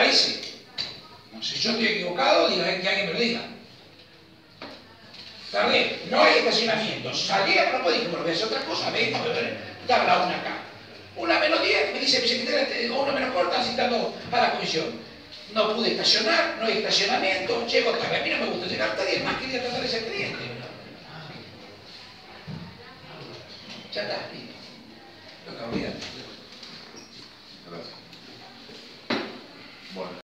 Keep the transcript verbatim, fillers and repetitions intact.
parece. No sé, si yo estoy equivocado, diga, que alguien me lo diga. Tardé, no hay estacionamiento. Salí a propósito, pero voy a hacer otra cosa, vengo, estaba la una acá. Una menos diez, me dice mi secretaria, o una menos corta, citando a la comisión. No pude estacionar, no hay estacionamiento, llego tarde. A mí no me gusta llegar tarde, más quería tratar ese cliente. Ya está, listo. Lo que olvidar.